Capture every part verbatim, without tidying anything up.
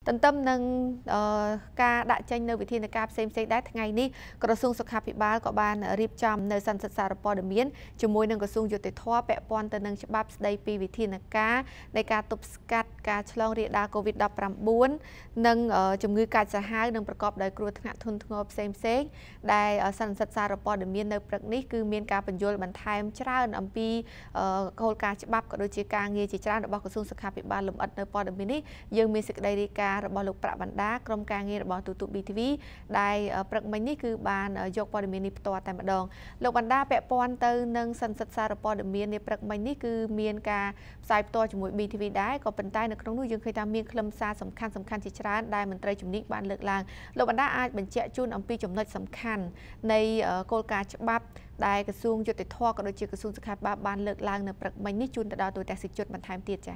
ទន្ទឹមនឹងការដាក់ចេញនៅវិធានការផ្សេងៗដែរថ្ងៃនេះក្រសួងសុខាភិបាលក៏បានរៀបចំនៅសន្និសីទសារព័ត៌មានជាមួយនឹងក្រសួងយុតិធធម៌ពាក់ព័ន្ធទៅនឹងច្បាប់ស្ដីពីវិធានការនៃការទប់ស្កាត់ការឆ្លងរាលដាល កូវីដ ដប់ប្រាំបួន និងជំងឺកាចសាហាវនិងប្រកបដោយគ្រោះថ្នាក់ធ្ងន់ធ្ងរផ្សេងៗដែលសន្និសីទសារព័ត៌មាននៅព្រឹកនេះគឺមានការបញ្យល់បន្ថែមច្រើនអំពីគោលការណ៍ច្បាប់ក៏ដូចជាការងារជាច្រើនរបស់ក្រសួងសុខាភិបាលលម្អិតនៅព័ត៌មាននេះយើងមានសេចក្តីរាយការណ៍របស់លោកប្រាក់បណ្ដាក្រុមការងាររបស់ទូទូ ប៊ី ធី វី ដែលព្រឹកមិញនេះគឺបានយកព័ត៌មាននេះផ្ទាល់តែម្ដងលោកបណ្ដាពាក់ព័ន្ធទៅនឹងសន្និសីទសារព័ត៌មាននេះព្រឹកមិញនេះគឺមានការផ្សាយផ្ទាល់ជាមួយ ប៊ី ធី វី ដែរក៏ប៉ុន្តែនៅក្នុងនោះយើងឃើញថាមានខ្លឹមសារសំខាន់សំខាន់ជាច្រើនដែលមន្ត្រីជំនាញបានលើកឡើងលោកបណ្ដាអាចបញ្ជាក់ជូនអំពីចំណុចសំខាន់នៃគោលការណ៍ច្បាប់ដែលក្រសួងយុតិធធម៌ក៏ដូចជាក្រសួងសុខាភិបាលបានលើកឡើងនៅព្រឹកមិញនេះជូនទៅដល់ទូទាំងសិជនបន្ថែមទៀតចា៎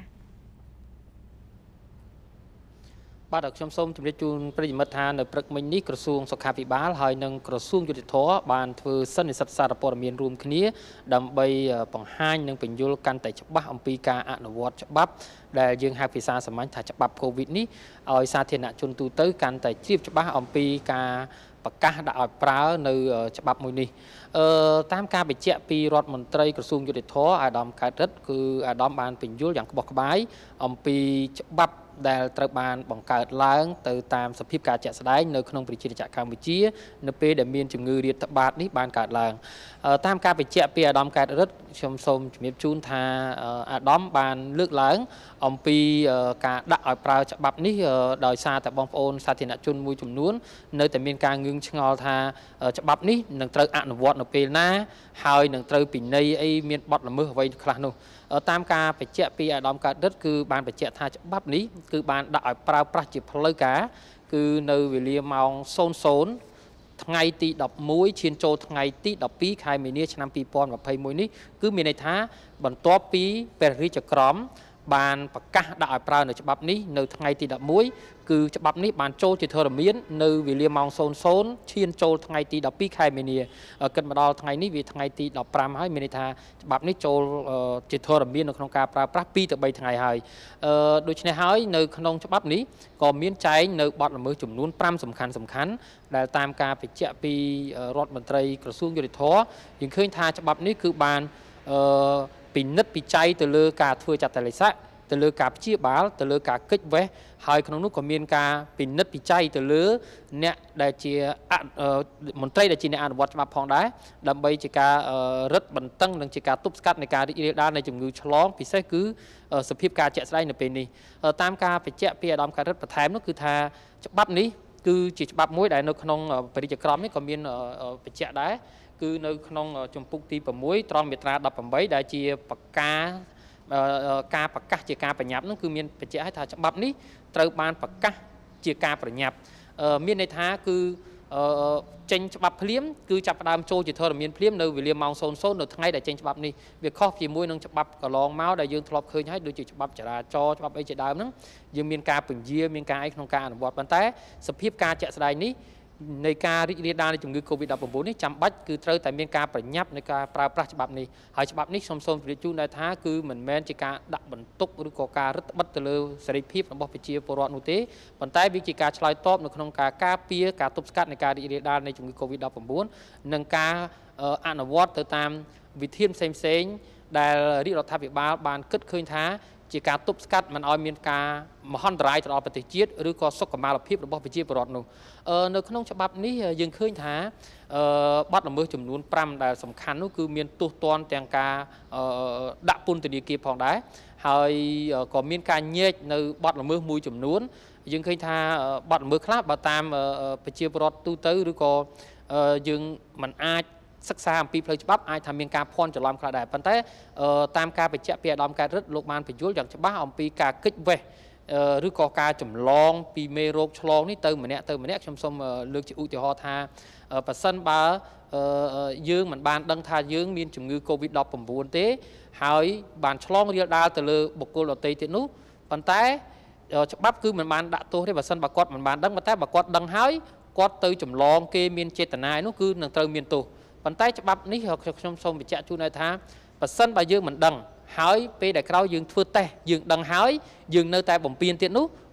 បាទខ្ញុំសូមជម្រាបជូនប្រិយមិត្តថានៅព្រឹកមិញនេះក្រសួងសុខាភិបាលហើយនិងក្រសួងយុតិធធម៌បានធ្វើសន្និសីទសារព័ត៌មានរួមគ្នាដើម្បីបង្ហាញនិងបញ្យល់កាន់តែច្បាស់អំពីការអនុវត្តច្បាប់ដែលយើងហៅភាសាសាមញ្ញថាច្បាប់កូវីដនេះឲ្យសាធារណជនទូទៅកាន់តែជ្រាបច្បាស់អំពីការប្រកាសដាក់ឲ្យប្រើនៅច្បាប់មួយនេះអឺតាមការបញ្ជាក់ពីរដ្ឋមន្ត្រីក្រសួងយុតិធធម៌អាដាមកើតរិទ្ធគឺអាដាមបានបញ្យល់យ៉ាងក្បោះក្បាយអំពីច្បាប់ដែលត្រូវបានបង្កើតឡើងទៅតាមសភាពការជាក់ស្ដែងនៅក្នុងប្រជាជាតិកម្ពុជានៅពេលដែលមានជំងឺរាតត្បាតនេះបានកើតឡើងតាមការបញ្ជាក់ពីអាដាមកើតរិទ្ធខ្ញុំសូមជំរាបជូនថាអាដាមបានលើកឡើងអំពីការដាក់ឲ្យប្រើច្បាប់នេះដោយសារតែបងប្អូនសាធារណជនមួយចំនួននៅតែមានការងឿងឆ្ងល់ថាច្បាប់នេះនឹងត្រូវអនុវត្តនៅពេលណាហើយនឹងត្រូវពិន័យអីមានបទល្មើសអ្វីខ្លះនោះតាមការបញ្ជាក់ពីអាដាមកើតរិទ្ធគឺបានបញ្ជាក់ថាច្បាប់នេះគឺបានដាក់ឲ្យប្រើប្រាស់ជាផ្លូវការគឺនៅវេលាម៉ោង ศูนย์ ศูนย์ ថ្ងៃទីដប់មួយឈានចូលថ្ងៃទីដប់ពីរខែមីនាឆ្នាំពីរពាន់ម្ភៃមួយនេះគឺមានន័យថាបន្ទាប់ពីព្រះរាជក្រមបានប្រកាសដាក់ឲ្យប្រើនៅច្បាប់នេះនៅថ្ងៃទីដប់មួយគឺច្បាប់នេះបានចូលជាធរមាននៅវេលាម៉ោង ศูนย์ ศูนย์ ឈានចូលថ្ងៃទីដប់ពីរខែមីនាគិតមកដល់ថ្ងៃនេះវាថ្ងៃទីដប់ប្រាំហើយមានន័យថាច្បាប់នេះចូលជាធរមាននៅក្នុងការប្រើប្រាស់ពីរទៅបីថ្ងៃហើយដូច្នេះហើយនៅក្នុងច្បាប់នេះក៏មានចែងនៅបទល្មើសចំនួនប្រាំសំខាន់សំខាន់ដែលតាមការបញ្ជាក់ពីរដ្ឋមន្ត្រីក្រសួងយុតិធធម៌យើងឃើញថាច្បាប់នេះគឺបានពិនិត្យពិច័យទៅលើការធ្វើចតលេខទៅលើការព្យាបាលទៅលើការកិច្ចវេះហើយក្នុងនោះក៏មានការពិនិត្យពិច័យទៅលើអ្នកដែលជាមន្ត្រីដែលជាអ្នកអនុវត្តច្បាប់ផងដែរដើម្បីជាការរឹតបន្តឹងនិងជាការទប់ស្កាត់នៃការរីករាលដាលនៃជំងឺឆ្លងពិសេសគឺសភាពការជាក់ស្ដែងនៅពេលនេះតាមការបញ្ជាក់ពីអាដាមកើតរិទ្ធបន្ថែមនោះគឺថាច្បាប់នេះគឺជាច្បាប់មួយដែលនៅក្នុងព្រះរាជក្រមនេះក៏មានបញ្ជាក់ដែរគឺនៅក្នុងជំពូកទីប្រាំមួយត្រង់មាត្រាដប់ប្រាំបីដែលជាប្រកាសការប្រកាសជាការប្រញាប់នោះគឺមានបញ្ជាក់ឲ្យថាច្បាប់នេះត្រូវបានប្រកាសជាការប្រញាប់មានន័យថាគឺចេញច្បាប់ភ្លាមគឺចាប់ផ្ដើមចូលជាធរមានភ្លាមនៅវេលាម៉ោង ศูนย์ ศูนย์ នៅថ្ងៃដែលចេញច្បាប់នេះវាខុសជាមួយនឹងច្បាប់កន្លងមកដែលយើងធ្លាប់ឃើញហើយដូចជាច្បាប់ចរាចរណ៍ច្បាប់អីជាដើមហ្នឹងយើងមានការពន្យាមានការអីក្នុងការអនុវត្តប៉ុន្តែសភាពការជាក់ស្ដែងនេះនៃការរីករាលដាលនៃជំងឺ កូវីដ ដប់ប្រាំបួន នេះចាំបាច់គឺត្រូវតែមានការប្រញាប់នៃការប្រើប្រាស់ច្បាប់នេះហើយច្បាប់នេះខ្ញុំសូមជម្រាបជូនដែរថាគឺមិនមែនជាការដាក់បន្ទុកឬក៏ការរឹតបន្តឹងទៅលើសេរីភាពរបស់ប្រជាពលរដ្ឋនោះទេប៉ុន្តែវាជាការឆ្លើយតបនៅក្នុងការការពារការទប់ស្កាត់នៃការរីករាលដាលនៃជំងឺ កូវីដ ដប់ប្រាំបួន និងការអនុវត្តទៅតាមវិធានផ្សេងៗដែលរាជរដ្ឋាភិបាលបានគិតឃើញថាជាការទប់ស្កាត់មិនឲ្យមានការមហន្តរាយទៅដល់ប្រទេសជាតិឬក៏សុខុមាលភាពរបស់ប្រជាពលរដ្ឋនោះនៅក្នុងច្បាប់នេះយើងឃើញថាបទល្មើសចំនួនប្រាំដែលសំខាន់នោះគឺមានទោសទណ្ឌទាំងការដាក់ពន្ធនាគារផងដែរហើយក៏មានការញែកនៅបទល្មើសមួយចំនួនយើងឃើញថាបទល្មើសខ្លះបើតាមប្រជាពលរដ្ឋទូទៅឬក៏យើងមិនអាចសិក្សាអំពីផ្លូវច្បាប់អាចថាមានការភ័ន្តច្រឡំខ្លះដែរប៉ុន្តែតាមការបញ្ជាក់ពីអាដាមកើតរិទ្ធលោកបានបញ្យល់យ៉ាងច្បាស់អំពីការកិច្ចវេះឬក៏ការចម្លងពីមេរោគឆ្លងនេះទៅម្នាក់ទៅម្នាក់ខ្ញុំសូមលើកជាឧទាហរណ៍ថាប៉ះសិនបើយើងមិនបានដឹងថាយើងមានជំងឺ កូវីដ ដប់ប្រាំបួន ទេហើយបានឆ្លងរាលដាលទៅលើបុគ្គលដទៃទៀតនោះប៉ុន្តែច្បាប់គឺមិនបានដាក់ទោសទេបើសិនបើគាត់មិនបានដឹងប៉ុន្តែបើគាត់ដឹងហើយគាត់ទៅចម្លងគេមានចេតនានោះគឺនឹងត្រូវមានទោសប៉ុន្តែច្បាប់នេះខ្ញុំសូមបញ្ជាក់ជូនថាបើសិនបើយើងមិនដឹងហើយពេលដែលក្រោយយើងធ្វើតេស្តយើងដឹងហើយយើងនៅតែបំពេញទៀតនោះ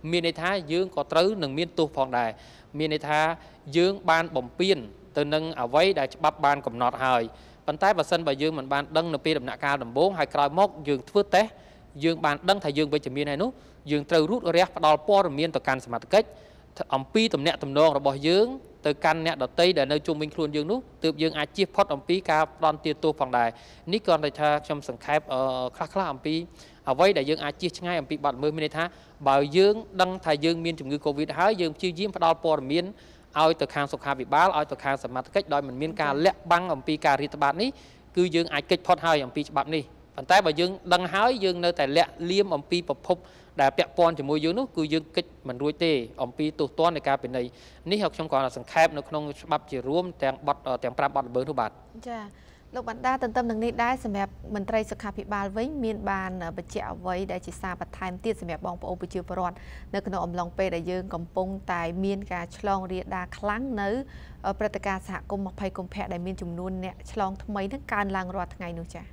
មានន័យថាយើងក៏ត្រូវនឹងមានទោសផងដែរមានន័យថាយើងបានបំពេញទៅនឹងអ្វីដែលច្បាប់បានកំណត់ហើយប៉ុន្តែបើសិនបើយើងមិនបានដឹងនៅពេលដំណាក់កាលដំបូងហើយក្រោយមកយើងធ្វើតេស្តយើងបានដឹងថាយើងវិជ្ជមានហើយនោះយើងត្រូវរូតរះផ្ដល់ព័ត៌មានទៅកាន់សមត្ថកិច្ចអំពីទំនាក់ទំនងរបស់យើងទៅកាន់អ្នកដទៃដែលនៅជុំវិញខ្លួនយើងនោះទើបយើងអាចជៀសផុតអំពីការផ្ដន់ទាទោសផងដែរនេះគ្រាន់តែថាខ្ញុំសង្ខេបខ្លះខ្លះអំពីអ្វីដែលយើងអាចជៀសឆ្ងាយអំពីបាត់ល្មើសមានន័យថាបើយើងដឹងថាយើងមានជំងឺ Covid ហើយយើងព្យាយាមផ្ដល់ព័ត៌មានឲ្យទៅខាងសុខាភិបាលឲ្យទៅខាងសមត្ថកិច្ចដោយមិនមានការលាក់បាំងអំពីការរាតត្បាតនេះគឺយើងអាចគេចផុតហើយអំពីច្បាប់នេះប៉ុន្តែបើយើងដឹងហើយយើងនៅតែលាក់លៀមអំពីប្រភពដែលពាក់ព័ន្ធជាមួយយើងនោះគឺយើងគេចមិនរួចទេអំពីទោសទណ្ឌនៃការពិន័យនេះខ្ញុំគ្រាន់តែសង្ខេបនៅក្នុងច្បាប់ជារួមទាំងបទទាំងប្រាំបទល្មើសនោះបាទចាលោកបណ្ដាទន្ទឹមនឹងនេះដែរសម្រាប់មន្ត្រីសុខាភិបាលវិញមានបានបញ្ជាក់អ្វីដែលជាសារបន្ថែមទៀតសម្រាប់បងប្អូនប្រជាពលរដ្ឋនៅក្នុងអំឡុងពេលដែលយើងកំពុងតែមានការឆ្លងរាលដាលខ្លាំងនៅព្រឹត្តិការណ៍សហគមន៍ម្ភៃកុម្ភៈដែលមានចំនួនអ្នកឆ្លងថ្មីនឹងកើនឡើងរាល់ថ្ងៃនោះចា៎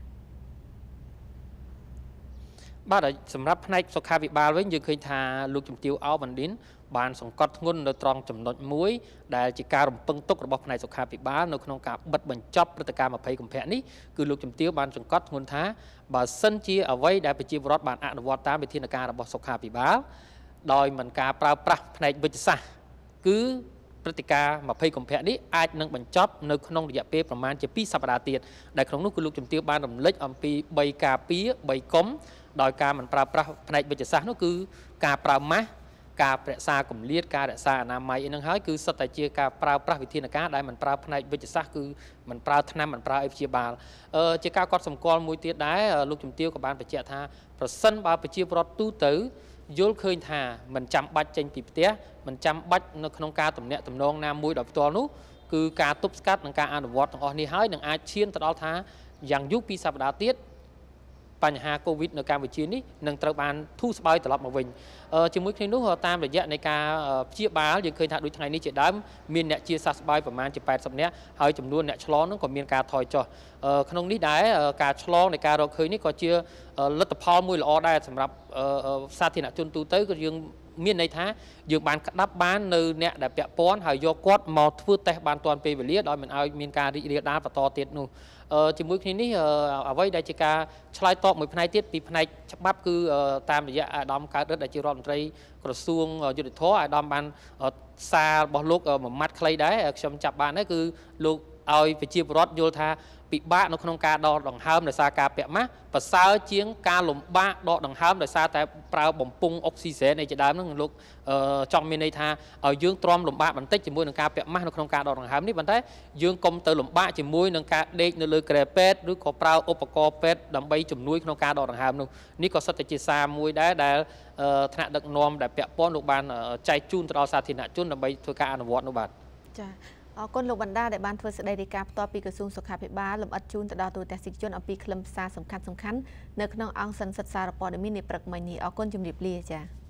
បាទសម្រាប់ផ្នែកសុខាភិបាលវិញយើងឃើញថាលោកជំទាវអោបណ្ឌិនបានសង្កត់ធ្ងន់នៅត្រង់ចំណុចមួយដែលជាការរំពឹងទុករបស់ផ្នែកសុខាភិបាលនៅក្នុងការបិទបញ្ចប់ព្រឹត្តិការណ៍ម្ភៃកុម្ភៈនេះគឺលោកជំទាវបានសង្កត់ធ្ងន់ថាបើសិនជាអ្វីដែលប្រជាពលរដ្ឋបានអនុវត្តតាមវិធានការរបស់សុខាភិបាលដោយមិនការប្រើប្រាស់ផ្នែកវិទ្យាសាស្ត្រគឺព្រឹត្តិការណ៍ម្ភៃកុម្ភៈនេះអាចនឹងបញ្ចប់នៅក្នុងរយៈពេលប្រមាណជាពីរសប្តាហ៍ទៀតដែលក្នុងនោះគឺលោកជំទាវបានរំលេចអំពីបីការពារបីកុំដោយការមិនប្រើប្រាស់ផ្នែកវិទ្យាសាស្ត្រនោះគឺការប្រើម៉ាស់ការរក្សាគម្លាតការរក្សាអនាម័យអីហ្នឹងហើយគឺសុទ្ធតែជាការប្រើប្រាស់វិធានការដែលមិនប្រើផ្នែកវិទ្យាសាស្ត្រគឺមិនប្រើថ្នាំមិនប្រើអីព្យាបាលអឺជាការកត់សម្គាល់មួយទៀតដែរលោកជំទាវក៏បានបញ្ជាក់ថាប្រសិនបើប្រជាពលរដ្ឋទូទៅយល់ឃើញថាមិនចាំបាច់ចេញពីផ្ទះមិនចាំបាច់នៅក្នុងការទំនាក់ទំនងណាមួយដោយផ្ទាល់នោះគឺការទប់ស្កាត់និងការអនុវត្តទាំងអស់នេះហើយនឹងអាចឈានទៅដល់ថាយ៉ាងយូរពីរសប្តាហ៍ទៀតបញ្ហា Covid នៅកម្ពុជានេះនឹងត្រូវបានធូរស្បើយត្រឡប់មកវិញជាមួយគ្នានោះតាមរយៈនៃការព្យាបាលយើងឃើញថាដូចថ្ងៃនេះជាដើមមានអ្នកជាសះស្បើយប្រមាណជាแปดสิบនាក់ហើយចំនួនអ្នកឆ្លងនោះក៏មានការថយចុះក្នុងនេះដែរការឆ្លងនៃការរកឃើញនេះក៏ជាលទ្ធផលមួយល្អដែរសម្រាប់សាធារណជនទូទៅក៏យើងមានន័យថាយើងបានក្តាប់បាននៅអ្នកដែលពាក់ព័ន្ធហើយយកគាត់មកធ្វើតេស្តបានទាន់ពេលវេលាដោយមិនឲ្យមានការរីករាលដាលបន្តទៀតនោះជាមួយគ្នានេះអ្វីដែលជាការឆ្លើយតបមួយផ្នែកទៀតពីផ្នែកច្បាប់គឺតាមរយៈអាដាមកើតរិទ្ធដែលជារដ្ឋមន្ត្រីក្រសួងយុទ្ធភ័ពអាដាមបានសាររបស់លោកមួយម៉ាត់ខ្លីដែរខ្ញុំចាប់បានហើយគឺលោកឲ្យប្រជាពលរដ្ឋយល់ថាពិបាកនៅក្នុងការដកដង្ហើមដោយសារការពាក់ម៉ាស់ប្រសើរជាងការលំបាកដកដង្ហើមដោយសារតែប្រើបំពង់អុកស៊ីហ្សែនឯជាដើមហ្នឹងលោកចង់មានន័យថាឲ្យយើងទ្រាំលំបាកបន្តិចជាមួយនឹងការពាក់ម៉ាស់នៅក្នុងការដកដង្ហើមនេះប៉ុន្តែយើងកុំទៅលំបាកជាមួយនឹងការដេកនៅលើគ្រែពេទ្យឬក៏ប្រើឧបករណ៍ពេទ្យដើម្បីជំនួយក្នុងការដកដង្ហើមនោះនេះក៏សិតតែជាសារមួយដែរដែលថ្នាក់ដឹកនាំដែលពាក់ព័ន្ធលោកបានចែកជូនទៅដល់សាធារណជនដើម្បីធ្វើការអនុវត្តនោះបាទចា៎អរគុណលោកបណ្ដាដែលបានធ្វើសេចក្តីរាយការណ៍ផ្ទាល់ពីក្រសួងសុខាភិបាលលម្អិតជូនទៅដល់ទូរទស្សនិកជនអំពីខ្លឹមសារសំខាន់ៗនៅក្នុងអង្គសន្និសីទសារព័ត៌មាននាព្រឹកមិញនេះអរគុណជំរាបលាចា៎